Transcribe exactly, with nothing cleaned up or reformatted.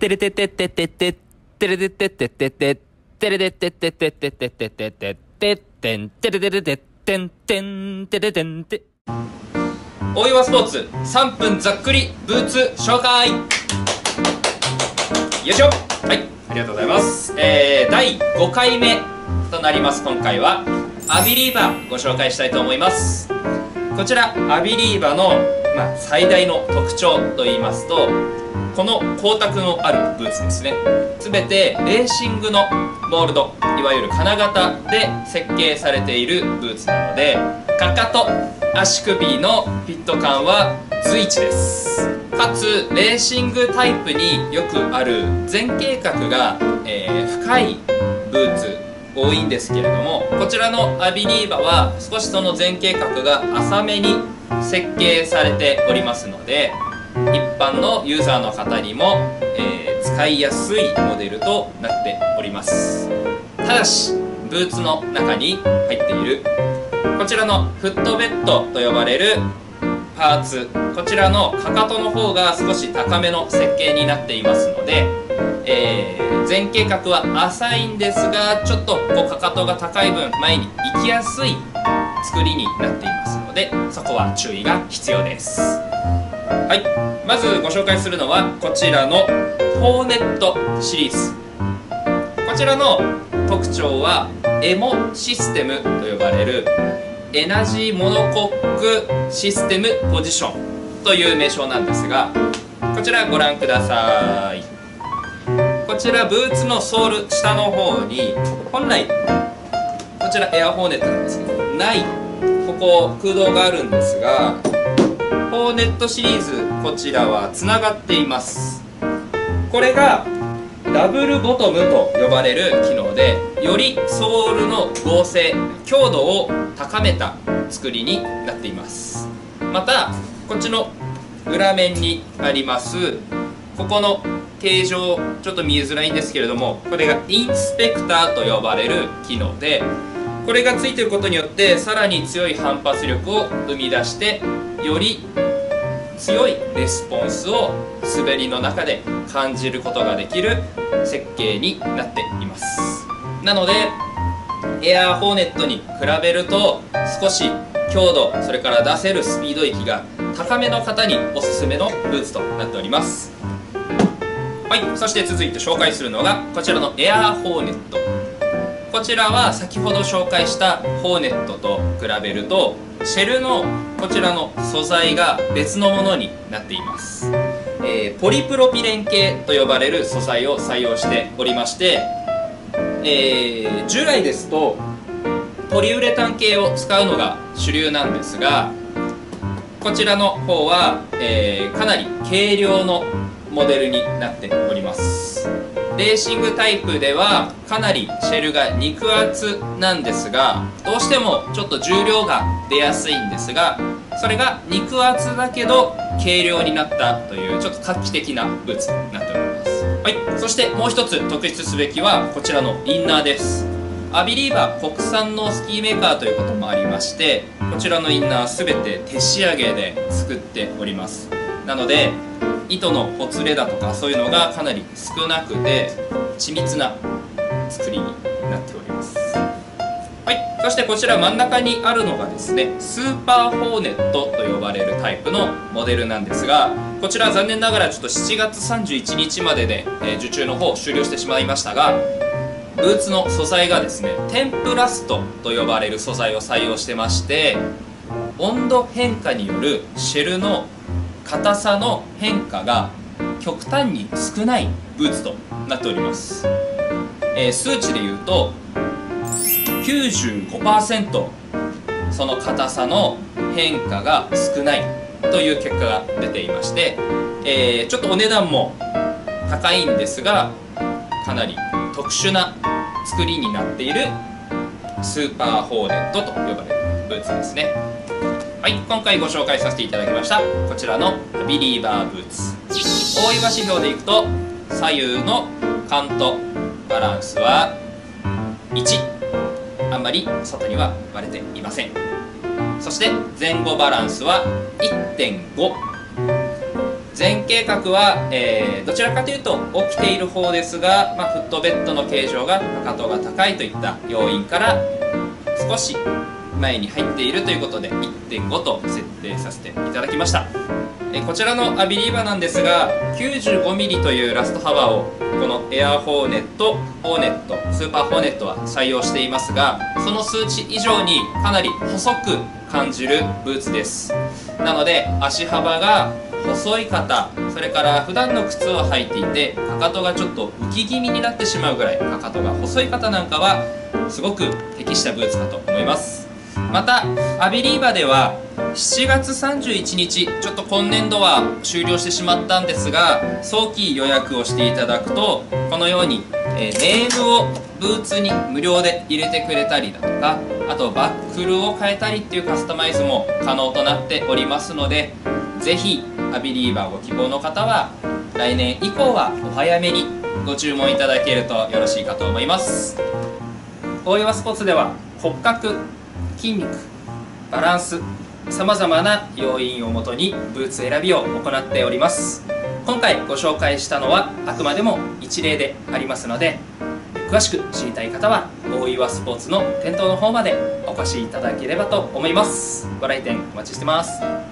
テレテテテテテテレテテテテテテレテテテテテテテテテテテンテレテテテテンテンテレテンテ。大岩スポーツさんぷんざっくりブーツ紹介。よいしょ。はい、ありがとうございます。えー、だいごかいめとなります。今回はアビリーバーご紹介したいと思います。こちらアビリーバの、まあ、最大の特徴といいますと、この光沢のあるブーツですね。すべてレーシングのモールド、いわゆる金型で設計されているブーツなので、かかと、足首のフィット感は随一です。かつレーシングタイプによくある前傾角が、えー、深いブーツ多いんですけれども、こちらのアビリーバは少しその前傾角が浅めに設計されておりますので、一般のユーザーの方にも、えー、使いやすいモデルとなっております。ただしブーツの中に入っているこちらのフットベッドと呼ばれるパーツ、こちらのかかとの方が少し高めの設計になっていますので、えー、前傾角は浅いんですが、ちょっとこうかかとが高い分前に行きやすい作りになっていますので、そこは注意が必要です。はい、まずご紹介するのはこちらのホーネットシリーズ。こちらの特徴はエモシステムと呼ばれるエナジーモノコックシステムポジションという名称なんですが、こちらご覧ください。こちらブーツのソール下の方に本来こちらエアホーネットなんですけどないここ空洞があるんですが、ホーネットシリーズこちらはつながっています。これがダブルボトムと呼ばれる機能で、よりソールの剛性、強度を高めた作りになっています。またこっちの裏面にありますここの形状ちょっと見えづらいんですけれども、これがインスペクターと呼ばれる機能で、これがついていることによってさらに強い反発力を生み出して、より強いレスポンスを滑りの中で感じることができる設計になっています。なのでエアーホーネットに比べると少し強度、それから出せるスピード域が高めの方におすすめのブーツとなっております。はい、そして続いて紹介するのがこちらのエアーホーネット。こちらは先ほど紹介したホーネットと比べるとシェルのこちらの素材が別のものになっています。えー、ポリプロピレン系と呼ばれる素材を採用しておりまして、えー、従来ですとポリウレタン系を使うのが主流なんですが、こちらの方は、えー、かなり軽量のモデルになっております。レーシングタイプではかなりシェルが肉厚なんですが、どうしてもちょっと重量が出やすいんですが、それが肉厚だけど軽量になったというちょっと画期的なブーツになっております。はい、そしてもう一つ特筆すべきはこちらのインナーです。アビリーバ国産のスキーメーカーということもありまして、こちらのインナーすべて手仕上げで作っております。なので糸のほつれだとかそういうのがかなり少なくて緻密な作りになっております。はい、そしてこちら真ん中にあるのがですね、スーパーホーネットと呼ばれるタイプのモデルなんですが、こちら残念ながらちょっとしちがつさんじゅういちにちまでで、えー、受注の方終了してしまいましたが、ブーツの素材がですねテンプラストと呼ばれる素材を採用してまして、温度変化によるシェルの硬さの変化が極端に少ないブーツとなっております。えー、数値でいうと きゅうじゅうごパーセント その硬さの変化が少ないという結果が出ていまして、えー、ちょっとお値段も高いんですがかなり特殊な作りになっているスーパーホーネットと呼ばれるブーツですね。はい、今回ご紹介させていただきましたこちらのアビリーバーブーツ。大岩指標でいくと左右のカントバランスはいち、あんまり外には割れていません。そして前後バランスは いってんご、 前傾角は、えー、どちらかというと起きている方ですが、まあ、フットベッドの形状がかかとが高いといった要因から少し前に入っているということで いってんご と設定させていただきました。えー、こちらのアビリーバなんですが きゅうじゅうごミリ というラスト幅をこのエアホーネット、ホーネット、スーパーホーネットは採用していますが、その数値以上にかなり細く感じるブーツです。なので足幅が細い方、それから普段の靴を履いていてかかとがちょっと浮き気味になってしまうぐらいかかとが細い方なんかはすごく適したブーツかと思います。またアビリーバではしちがつさんじゅういちにち、ちょっと今年度は終了してしまったんですが、早期予約をしていただくとこのように、えー、ネームをブーツに無料で入れてくれたりだとか、あとバックルを変えたりっていうカスタマイズも可能となっておりますので、ぜひアビリーバーご希望の方は来年以降はお早めにご注文いただけるとよろしいかと思います。大岩スポーツでは骨格、筋肉、バランス、さまざまな要因をもとにブーツ選びを行っております。今回ご紹介したのはあくまでも一例でありますので、詳しく知りたい方は大岩スポーツの店頭の方までお越しいただければと思います。ご来店お待ちしてます。